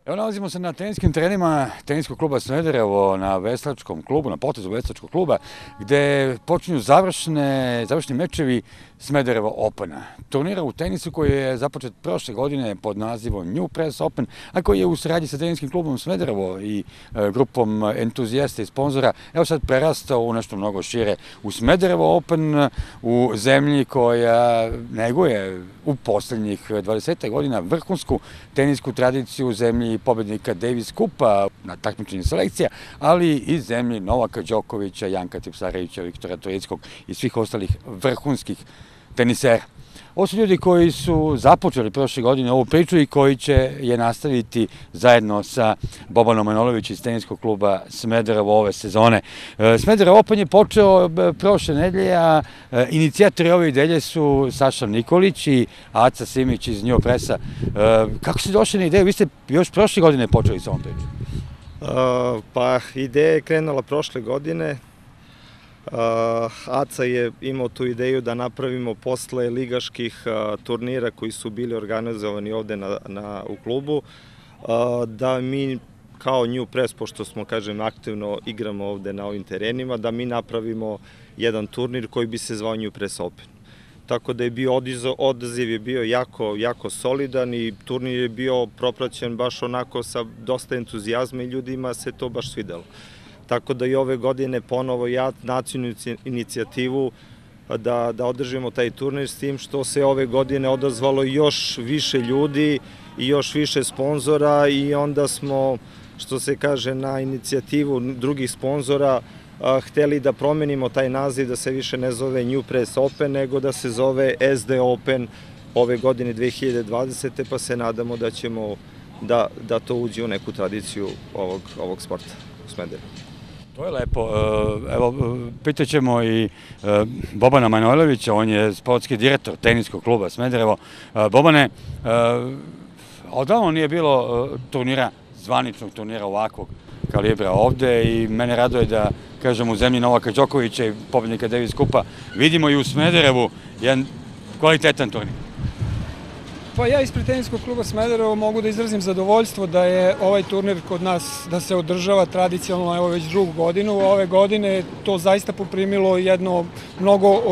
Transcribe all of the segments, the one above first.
Evo nalazimo se na teniskim terenima teniskog kluba Smederevo na veslačkom klubu, na potezu veslačkog kluba, gde počinju završni mečevi Smederevo Opena. Turnira u tenisu koji je započet prošle godine pod nazivom New Press Open, a koji je u saradnji sa teniskim klubom Smederevo i grupom entuzijasta i sponzora, evo sad prerastao u nešto mnogo šire, u Smederevo Open, u zemlji koja neguje u poslednjih 20 godina vrhunsku tenisku tradiciju u zemlji pobednika Davis Kupa na takmičenju selekcija, ali i zemlji Novaka Đokovića, Janka Tipsarevića, Viktora Troickog i svih ostalih vrhunskih tenisera. Ovo su ljudi koji su započeli prošle godine ovu priču i koji će je nastaviti zajedno sa Bobanom Manojlovićem iz teniskog kluba Smederevo ove sezone. Smederevo Open je počeo prošle nedelje, a inicijatori ove ideje su Saša Nikolić i Aca Simić iz New Pressa. Kako ste došli na ideju? Vi ste još prošle godine počeli sa ovom pričom. Pa, ideja je krenula prošle godine. Aca je imao tu ideju da napravimo posle ligaških turnira koji su bili organizovani ovde u klubu, da mi kao New Press, pošto smo, kažem, aktivno igramo ovde na ovim terenima, da mi napravimo jedan turnir koji bi se zvao New Press Open. Tako da je bio odaziv je bio jako solidan i turnir je bio propraćen baš onako sa dosta entuzijazma i ljudima se to baš svidelo. Tako da i ove godine ponovo ja nacionalnu inicijativu da održimo taj turnir, s tim što se ove godine odazvalo još više ljudi i još više sponzora i onda smo, što se kaže, na inicijativu drugih sponzora hteli da promenimo taj naziv, da se više ne zove New Press Open, nego da se zove SD Open ove godine 2020. pa se nadamo da ćemo da to uđe u neku tradiciju ovog sporta u Smederevu. To je lepo. Evo, pitaćemo i Bobana Manojlovića, on je sportski direktor teniskog kluba Smederevo. Bobane, odavno nije bilo zvaničnog turnira ovakvog kalibra ovde i mene raduje da, kažem, u zemlji Novaka Đokovića i pobednika Davis Kupa vidimo i u Smederevu jedan kvalitetan turnir. Pa ja ispred teniskog kluba Smederevo mogu da izrazim zadovoljstvo da je ovaj turnir kod nas, da se održava tradicionalno, evo već drugu godinu. Ove godine je to zaista poprimilo jedno mnogo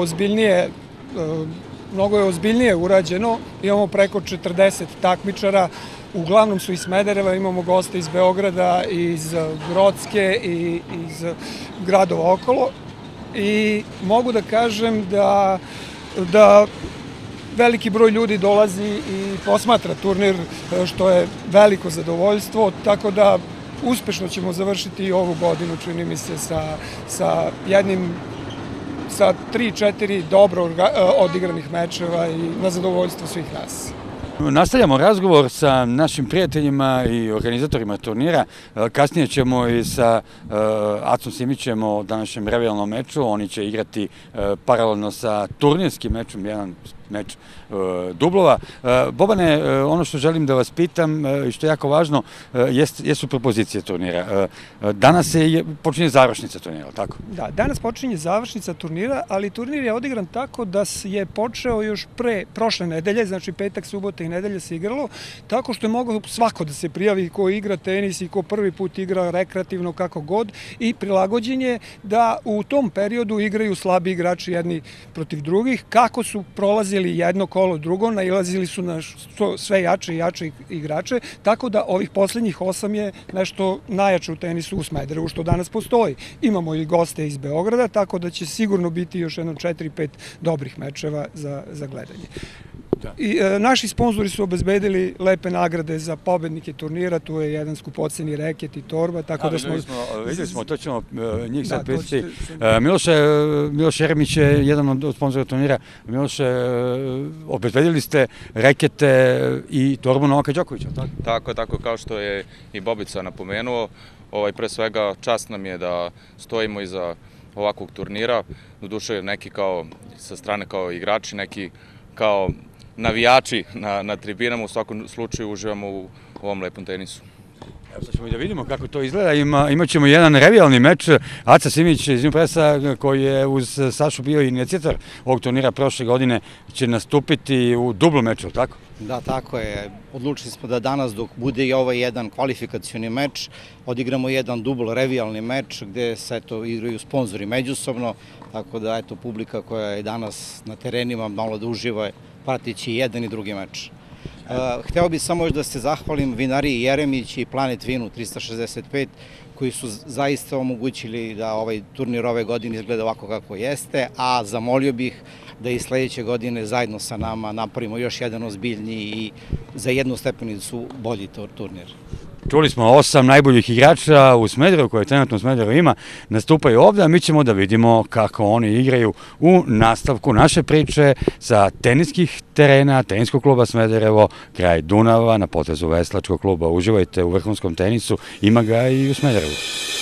je ozbiljnije urađeno. Imamo preko 40 takmičara, uglavnom su iz Smedereva, imamo goste iz Beograda, iz Grocke i iz gradova okolo. I mogu da kažem da veliki broj ljudi dolazi i posmatra turnir, što je veliko zadovoljstvo, tako da uspešno ćemo završiti i ovu godinu, čini mi se, sa 3-4 dobro odigranih mečeva i na zadovoljstvo svih nas. Nastavljamo razgovor sa našim prijateljima i organizatorima turnira. Kasnije ćemo i sa Acom Simićem o današnjem revijalnom meču. Oni će igrati paralelno sa turnirskim mečom, jedan meč dublova. Bobane, ono što želim da vas pitam i što je jako važno, jesu propozicije turnira. Danas počinje završnica turnira, tako? Da, danas počinje završnica turnira, ali turnir je odigran tako da je počeo još pre prošle nedelje, znači petak, subota i nedelja se igralo, tako što je mogao svako da se prijavi ko igra tenis i ko prvi put igra rekreativno kako god i prilagođen je da u tom periodu igraju slabi igrači jedni protiv drugih. Kako su prolazili jedno kolo drugo, nailazili su na sve jače i jače igrače, tako da ovih poslednjih 8 je nešto najjače u tenisu u Smederevu što danas postoji. Imamo i goste iz Beograda, tako da će sigurno biti još jedno 4-5 dobrih mečeva za gledanje. I naši sponzori su obezbedili lepe nagrade za pobednike turnira, tu je jedan skupoceni reket i torba, tako da smo... Videli smo, to ćemo njih sad pitati. Miloš Jeremić je jedan od sponzora turnira. Miloše, obezbedili ste rekete i torbu Novaka Đokovića, tako? Tako, kao što je i Bobica napomenuo, pre svega čast nam je da stojimo iza ovakvog turnira, doduše neki kao sa strane kao igrači, neki kao navijači na tribinama, u svakom slučaju uživamo u ovom lepom tenisu. Evo sad ćemo i da vidimo kako to izgleda. Imaćemo jedan revijalni meč. Aca Simić iz Impresa, koji je uz Sašu bio inicijator ovog turnira prošle godine, će nastupiti u dublu meču, tako? Da, tako je. Odlučili smo da danas, dok bude i ovaj jedan kvalifikacioni meč, odigramo jedan dubl revijalni meč gde se igraju sponzori međusobno, tako da publika koja je danas na terenima malo da uživa pratići jedan i drugi meč. Hteo bih samo još da se zahvalim vinariji Jeremić i Planet Vinu 365 koji su zaista omogućili da ovaj turnir ove godine izgleda ovako kako jeste, a zamolio bih da i sledeće godine zajedno sa nama napravimo još jedan ozbiljniji i za jednu stepenicu bolji turnir. Čuli smo 8 najboljih igrača u Smederevu, koje trenutno Smederevo ima, nastupaju ovde, a mi ćemo da vidimo kako oni igraju u nastavku naše priče sa teniskih terena, teniskog kluba Smederevo, kraj Dunava, na potezu veslačkog kluba. Uživajte u vrhunskom tenisu, ima ga i u Smederevu.